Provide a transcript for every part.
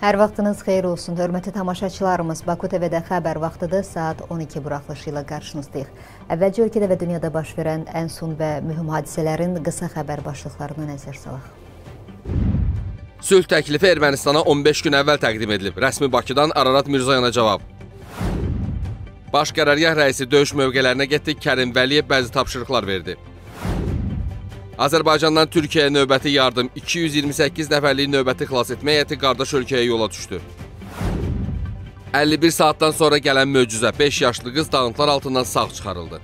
Hər vaxtınız xeyir olsun. Hörmətli tamaşaçılarımız, Baku TV-də xəbər vaxtıdır. Saat 12 buraxılışı ilə qarşınızdayıq. Əvvəlcə ölkədə və dünyada baş verən ən son və mühüm hadisələrin qısa xəbər başlıqlarına nəzər salaq. Sülh təklifi Ermənistana 15 gün əvvəl təqdim edilib. Rəsmi Bakıdan Ararat Mirzayana cavab. Baş qərargah rəisi döyüş mövqələrinə getdi. Kərim Vəliyev bəzi tapşırıqlar verdi. Azərbaycandan Türkiyəyə növbəti yardım, 228 nəfərlik növbəti xilas etmə heyəti qardaş ölkəyə yola düşdü. 51 saatdan sonra gələn möcüzə, 5 yaşlı qız dağıntılar altından sağ çıxarıldı.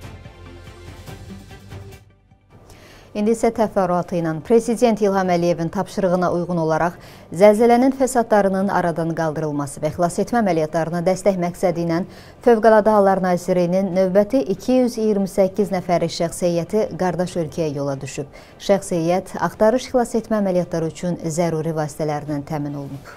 İndi isə təfərrüatı ilə Prezident İlham Əliyevin tapşırığına uyğun olaraq zəlzələnin fəsadlarının aradan qaldırılması və xilas etmə əməliyyatlarına dəstək məqsədi ilə Fövqəladə Hallar Nazirliyinin növbəti 228 nəfərlik şəxs heyəti qardaş ölkəyə yola düşüb. Şəxs heyət axtarış xilas etmə əməliyyatları üçün zəruri vasitələrlə təmin olunub.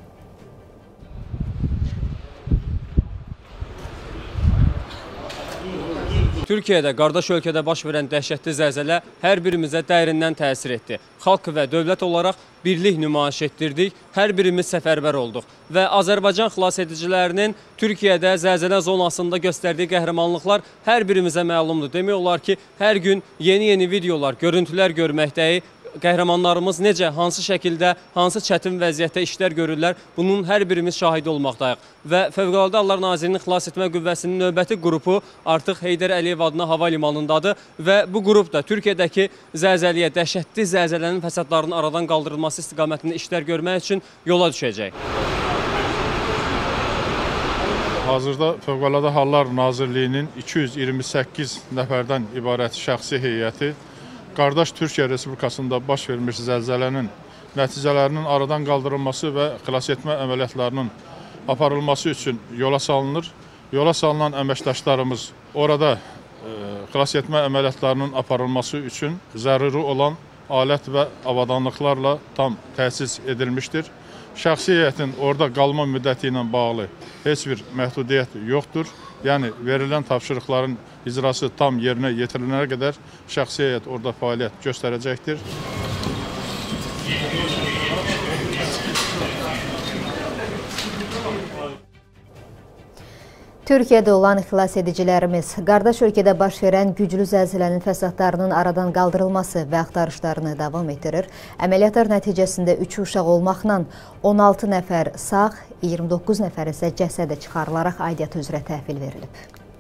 Türkiyədə, qardaş ölkədə baş verən dəhşətli zəlzələ hər birimizə dərindən təsir etdi. Xalq və dövlət olaraq birlik nümayiş etdirdik, hər birimiz səfərbər olduq və Azərbaycan xilas edicilərinin Türkiyədə zəlzələ zonasında göstərdiyi qəhrəmanlıqlar hər birimizə məlumdur. Demək olar ki, hər gün yeni videolar, görüntülər görməkdəyik. Qəhrəmanlarımız necə, hansı şəkildə, hansı çətin vəziyyətdə işlər görürlər, bunun hər birimiz şahidi olmaqdayıq. Və Fövqəladə Hallar Nazirliyinin xilas etmə qüvvəsinin növbəti qrupu artıq Heydər Əliyev adına hava limanındadır və bu qrup da Türkiyədəki zəlzələyə, dəhşətli zəlzələnin fəsadlarının aradan qaldırılması istiqamətində işlər görmək üçün yola düşəcək. Hazırda Fövqəladə Hallar Nazirliyinin 228 nəfərdən ibarət şəxsi heyəti qardaş Türkiyə Respublikasında baş vermiş zəlzələnin nəticələrinin aradan qaldırılması və xilas etmə əməliyyatlarının aparılması üçün yola salınır. Yola salınan əməkdaşlarımız orada xilas etmə əməliyyatlarının aparılması üçün zəruri olan alət və avadanlıqlarla tam təsis edilmişdir. Şəxsi heyətin orada qalma müddəti ilə bağlı heç bir məhdudiyyət yoxdur. Yəni, verilən tapşırıqların icrası tam yerinə yetirilənə qədər şəxsi heyət orada fəaliyyət göstərəcəkdir. Türkiyədə olan xilas edicilərimiz qardaş ölkədə baş verən güclü zəlzələnin fəsadlarının aradan qaldırılması və axtarışlarını davam etdirir. Əməliyyatlar nəticəsində 3 uşaq olmaqla 16 nəfər sağ, 29 nəfər isə cəsədə çıxarılaraq aidiyyatı üzrə təhvil verilib.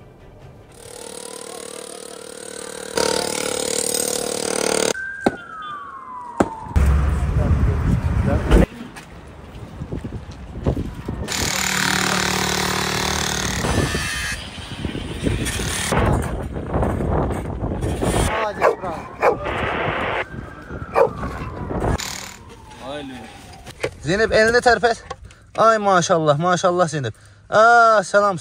Zeynep elini tərpət. Ay maşallah, maşallah Zeynep. Selam.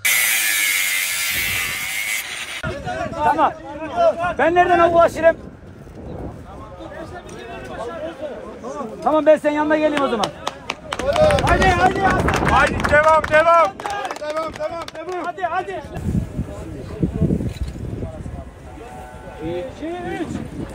Tamam. Ben nereden ulaşırım? Tamam, ben senin yanına geleyim o zaman. Hadi. Haydi devam. Devam. Hadi. 2, 3.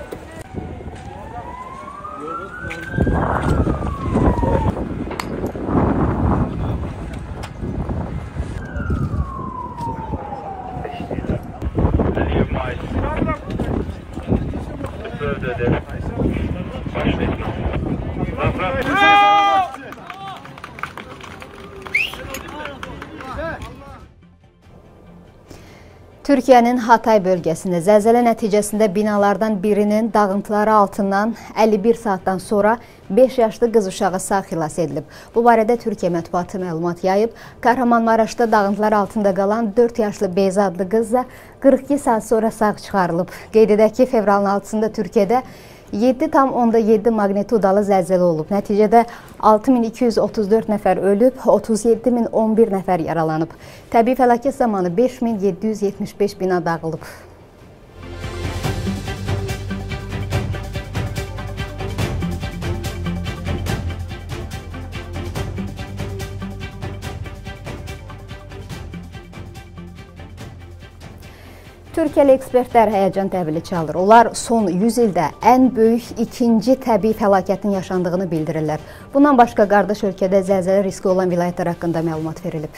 Türkiyənin Hatay bölgəsində zəlzələ nəticəsində binalardan birinin dağıntıları altından 51 saatdan sonra 5 yaşlı qız uşağı sağ xilas edilib. Bu barədə Türkiyə mətbuatı məlumat yayıb. Kahramanmaraşda dağıntılar altında qalan 4 yaşlı Beyza adlı qız da 42 saat sonra sağ çıxarılıb. Qeyd edək ki, fevralın 6-sında Türkiyədə 7,7 magnitudalı zəlzələ olub. Nəticədə 6234 nəfər ölüb, 37011 nəfər yaralanıb. Təbii fəlakət zamanı 5775 bina dağılıb. Türkiyəli ekspertlər həyəcan təbili çalır. Onlar son 100 ildə ən böyük ikinci təbii fəlakətin yaşandığını bildirirlər. Bundan başqa qardaş ölkədə zəlzələ riski olan vilayətlər haqqında məlumat verilib.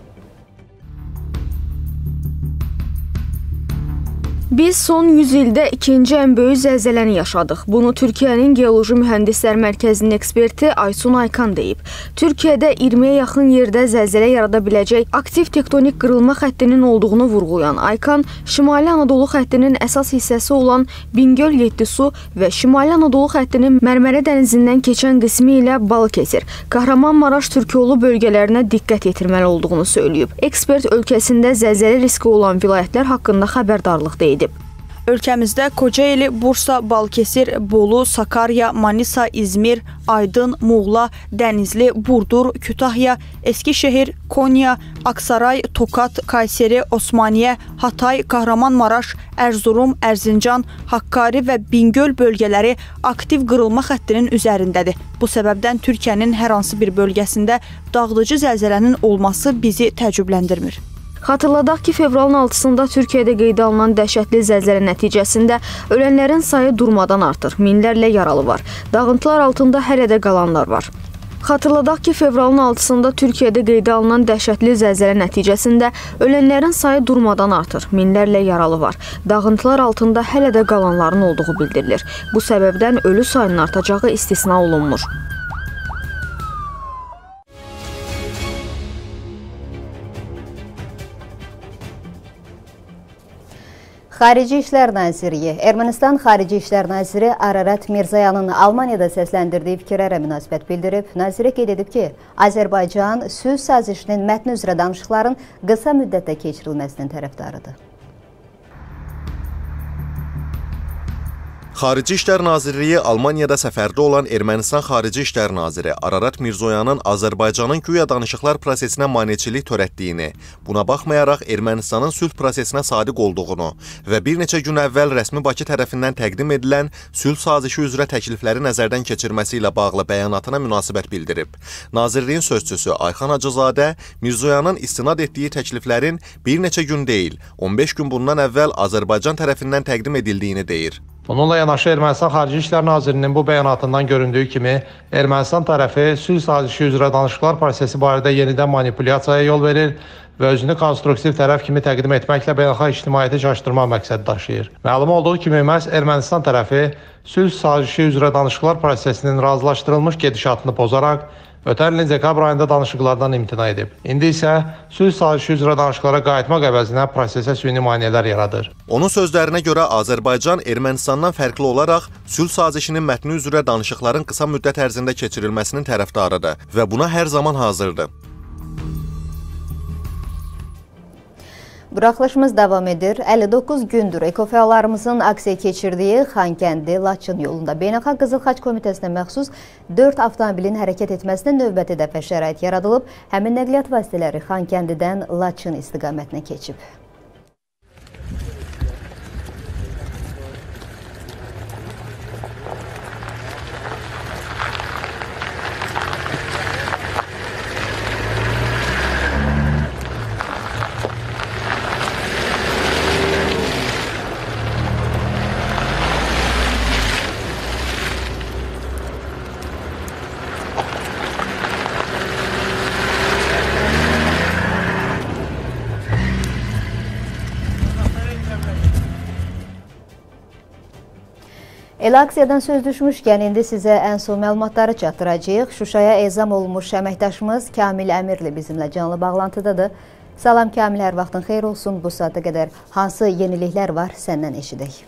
Biz son 100 ildə ikinci ən böyük zəlzələni yaşadıq. Bunu Türkiyənin Geoloji Mühəndislər Mərkəzinin eksperti Aysun Aykan deyib. Türkiyədə 20-yə yaxın yerdə zəlzələ yarada biləcək aktiv tektonik qırılma xəttinin olduğunu vurğulayan Aykan, Şimali Anadolu xəttinin əsas hissəsi olan Bingöl-Yeddisu və Şimali Anadolu xəttinin Mərmərə dənizindən keçən qismi ilə Balıkəsir, Kahramanmaraş, Türkiyolu bölgələrinə diqqət yetirməli olduğunu söyləyib. Ekspert ölkəsində zəlzələ riski olan vilayətlər haqqında xəbərdarlıq deyib. Ölkəmizdə Kocaeli, Bursa, Balıkəsir, Bolu, Sakarya, Manisa, İzmir, Aydın, Muğla, Dənizli, Burdur, Kütahya, Eskişehir, Konya, Aksaray, Tokat, Kayseri, Osmaniyə, Hatay, Kahramanmaraş, Erzurum, Erzincan, Hakkari və Bingöl bölgələri aktiv qırılma xəttinin üzərindədir. Bu səbəbdən Türkiyənin hər hansı bir bölgəsində dağıdıcı zəlzələnin olması bizi təəccübləndirmir. Xatırladaq ki, fevralın 6-sında Türkiyədə qeydə alınan dəhşətli zəlzələ nəticəsində ölənlərin sayı durmadan artır, minlərlə yaralı var. Dağıntılar altında hələ də qalanlar var. Xatırladaq ki, fevralın 6-sında Türkiyədə qeydə alınan dəhşətli zəlzələ nəticəsində ölənlərin sayı durmadan artır, minlərlə yaralı var. Dağıntılar altında hələ də qalanların olduğu bildirilir. Bu səbəbdən ölü sayının artacağı istisna olunmur. Xarici İşlər Nazirliyi, Ermənistan Xarici İşlər Naziri Ararat Mirzoyanın Almaniyada səsləndirdiyi fikirlərə münasibət bildirib. Nazirə qeyd edib ki, Azərbaycan sülh sazişinin mətni üzrə danışıqların qısa müddətdə keçirilməsinin tərəfdarıdır. Xarici İşlər Nazirliyi Almaniyada səfərdə olan Ermənistan Xarici İşlər Naziri Ararat Mirzoyanın Azərbaycanın güya danışıqlar prosesinə maneçilik törətdiyini, buna baxmayaraq Ermənistanın sülh prosesinə sadiq olduğunu və bir neçə gün əvvəl rəsmi Bakı tərəfindən təqdim edilən sülh sazişi üzrə təklifləri nəzərdən keçirməsi ilə bağlı bəyanatına münasibət bildirib. Nazirliyin sözçüsü Ayxan Hacızadə Mirzoyanın istinad etdiyi təkliflərin bir neçə gün deyil, 15 gün bundan əvvəl Azərbaycan tərəfindən təqdim edildiyini deyir. Bununla yanaşı Ermənistan Xarici İşlər Nazirinin bu bəyanatından göründüyü kimi, Ermənistan tərəfi sülh sazişi üzrə danışıqlar prosesi barədə yenidən manipulyasiyaya yol verir və özünü konstruktiv tərəf kimi təqdim etməklə beynəlxalq ictimaiyyəti çaşdırma məqsədi daşıyır. Məlum olduğu kimi, məhz Ermənistan tərəfi sülh sazişi üzrə danışıqlar prosesinin razılaşdırılmış gedişatını pozaraq, ötən ilin dekabr ayında danışıqlardan imtina edib. İndi isə sülh sazişi üzrə danışıqlara qayıtmaq əvəzinə prosesə süni maneələr yaradır. Onun sözlərinə görə Azərbaycan Ermənistandan fərqli olaraq sülh sazişinin mətni üzrə danışıqların qısa müddət ərzində keçirilməsinin tərəfdarıdır və buna hər zaman hazırdır. Buraxılışımız davam edir. 59 gündür ekofəallarımızın aksiya keçirdiyi Xankəndi-Laçın yolunda Beynəlxalq Qızıl Xaç Komitəsinə məxsus 4 avtomobilin hərəkət etməsinə növbəti dəfə şərait yaradılıb. Həmin nəqliyyat vasitələri Xankəndidən Laçın istiqamətinə keçib. Elə aksiyadan söz düşmüşkən, indi sizə ən son məlumatları çatdıracağıq. Şuşaya ezam olunmuş əməkdaşımız Kamil Əmirli bizimlə canlı bağlantıdadır. Salam Kamil, hər vaxtın xeyir olsun. Bu saata qədər hansı yeniliklər var, səndən eşidək.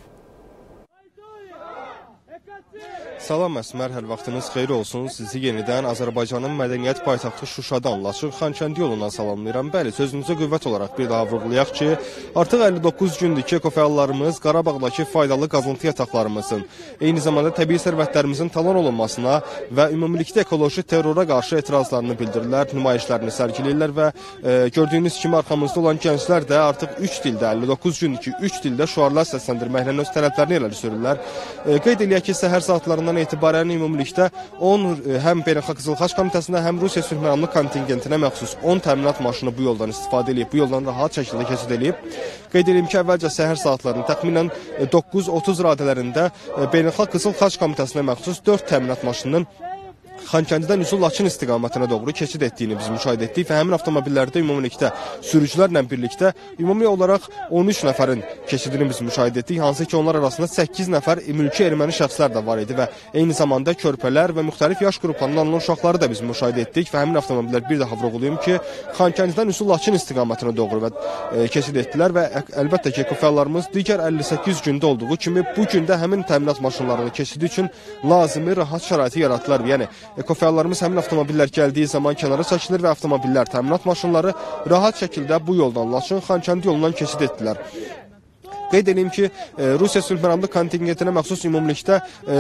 Salam Əsmər, hər vaxtınız xeyir olsun. Sizi yenidən Azərbaycanın mədəniyyət paytaxtı Şuşadan Laçın Xankəndi yolundan salamlayıram. Bəli, sözünüzə qüvvət olaraq bir daha vurğulayaq ki, artıq 59 gündür ki, ekofəallarımız Qarabağdakı faydalı qazıntı yataqlarımızın, eyni zamanda təbii sərvətlərimizin talan olunmasına və ümumilikdə ekoloji terrora qarşı etirazlarını bildirirlər, nümayişlərini sərgiləyirlər və gördüyünüz kimi arxamızda olan gənclər də artıq 3 dildə, 59 gündür ki, 3 dildə şüarlar səsləndirməklə öz tələblərini irəli sürürlər. Qeyd eləyək ki, səhər saatlarından etibarən ümumilikdə 10 həm Beynəlxalq Qızıl Xaç Komitəsinə, həm Rusiya sülh məramlı kontingentinə məxsus 10 təminat maşını bu yoldan istifadə edib, bu yoldan rahat şəkildə keçid edib. Qeyd edim ki, əvvəlcə səhər saatlarının təxminən 9:30 radələrində Beynəlxalq Qızıl Xaç Komitəsinə məxsus 4 təminat maşınının Xankəndidən üsul Laçın istiqamətinə doğru keçid etdiyini biz müşahidə etdik və həmin avtomobillərdə ümumilikdə sürücülərlə birlikdə ümumi olaraq 13 nəfərin keçidini biz müşahidə etdik. Hansı ki, onlar arasında 8 nəfər mülki erməni şəxslər də var idi və eyni zamanda körpələr və müxtəlif yaş qruplarından olan uşaqları da biz müşahidə etdik və həmin avtomobillər bir daha vurğulayım ki, Xankəndidən üsul Laçın istiqamətinə doğru keçid etdilər və əlbəttə ki, ekofəallarımız digər 58 gündə olduğu kimi bu gündə həmin təminat maşınlarının keçidi üçün lazımi rahat şəraiti yaratdılar. Yəni ekofəallarımız həmin avtomobillər gəldiyi zaman kənara çəkilir və avtomobillər, təminat maşınları rahat şəkildə bu yoldan Laçın-Xankəndi yolundan keçid etdilər. Qeyd edeyim ki, Rusiya sülh məramlı kontingentinə məxsus ümumilikdə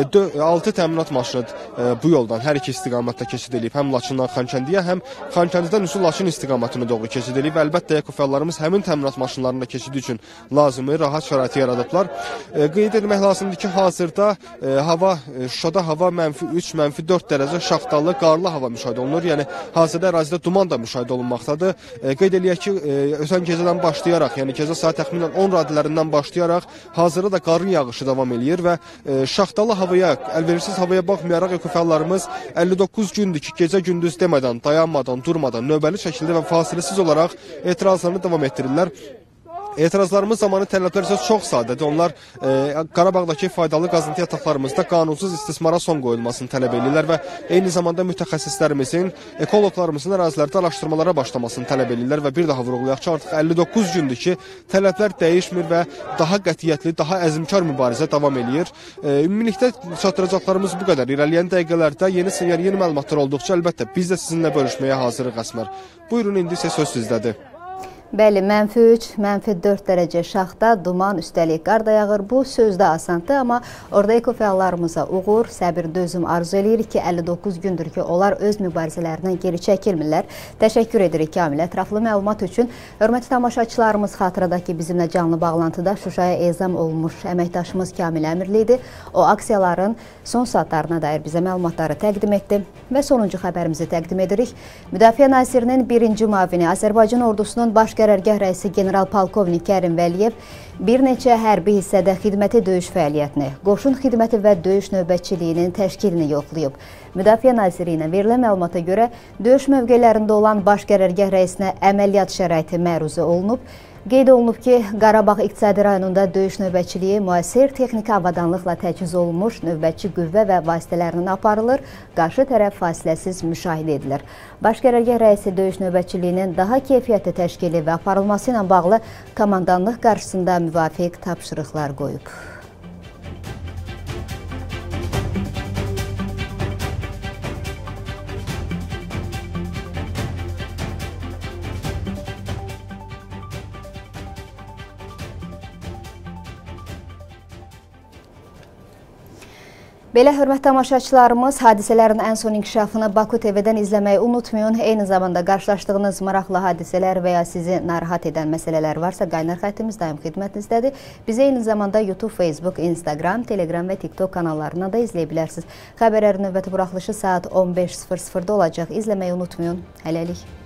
6 təminat maşını bu yoldan hər iki istiqamətdə keçid edib. Həm Laçından Xankəndiyə, həm Xankəndidən üsul Laçın istiqamətinə doğru keçid edib. Əlbəttə, ekofəallarımız həmin təminat maşınlarında keçidi üçün lazımi rahat şəraiti yaradıblar. Qeyd etmək lazımdır ki, hazırda Şuşada hava -3, -4 dərəcə şaxtalı, qarlı hava müşahidə olunur. Yəni, hazırda ərazidə duman da müşahidə olunmaqdadır. Qeyd eləyək ki, ötən gecədən başlayaraq, yəni gecə saat təxminən 10 radələrindən başlayaraq hazırda da qarın yağışı davam eləyir və şaxtalı havaya, əlverişsiz havaya baxmayaraq ekofəallarımız 59 gündür ki, gecə-gündüz demədən, dayanmadan, durmadan, növbəli şəkildə və fasiləsiz olaraq etirazlarını davam etdirirlər. Etirazlarımız zamanı tələblər isə çox sadədir. Onlar Qarabağdakı faydalı qazıntı yataqlarımızda qanunsuz istismara son qoyulmasını tələb edirlər və eyni zamanda mütəxəssislərimizin, ekoloqlarımızın ərazilərdə araşdırmalara başlamasını tələb edirlər və bir daha vurğulayaq ki, artıq 59 gündür ki, tələblər dəyişmir və daha qətiyyətli, daha əzmkar mübarizə davam edir. Ümumilikdə çatdıracaqlarımız bu qədər. İrəliyən dəqiqələrdə yeni məlumatlar olduqca əlbəttə biz də sizinlə bölüşməyə hazırıq Əsmər. Buyurun, indi isə söz sizdədir. Bəli, -3, -4 dərəcə şaxta, duman, üstəlik qar da yağır. Bu sözdə asandır, amma orada ekofəallarımıza uğur, səbir, dözüm arzu edirik ki, 59 gündür ki, onlar öz mübarizələrindən geri çəkilmirlər. Təşəkkür edirik Kamil. Ətraflı məlumat üçün hörmətli tamaşaçılarımız xatırladakı bizimlə canlı bağlantıda Şuşaya ezam olmuş əməkdaşımız Kamil Əmirli idi. O, aksiyaların son saatlarına dair bizə məlumatları təqdim etdi və sonuncu xəbərimizi təqdim edirik. Müdafiə Nazirinin birinci müavini Azərbaycan ordusunun baş qərargah rəisi general-polkovnik Kərim Vəliyev bir neçə hərbi hissədə xidməti döyüş fəaliyyətini, qoşun xidməti və döyüş növbətçiliyinin təşkilini yoxlayıb. Müdafiə Nazirliyinə verilən məlumata görə döyüş mövqelərində olan baş qərargah rəisinə əməliyyat şəraiti məruzə olunub. Qeyd olunub ki, Qarabağ İqtisadi rayonunda döyüş növbətçiliyi müasir texniki avadanlıqla təchiz olunmuş növbətçi qüvvə və vasitələrinin aparılır, qarşı tərəf fasiləsiz müşahidə edilir. Baş qərargah rəisi döyüş növbətçiliyinin daha keyfiyyətli təşkili və aparılması ilə bağlı komandanlıq qarşısında müvafiq tapşırıqlar qoyub. Belə hörmətli tamaşaçılarımız, hadisələrin ən son inkişafını Baku TV-dən izləməyi unutmayın. Eyni zamanda qarşılaşdığınız maraqlı hadisələr və ya sizi narahat edən məsələlər varsa, qaynar xəttimiz daim xidmətinizdədir. Bizi eyni zamanda YouTube, Facebook, Instagram, Telegram və TikTok kanallarına da izləyə bilərsiniz. Xəbərlərin növbəti buraxılışı saat 15:00-da olacaq. İzləməyi unutmayın. Hələlik.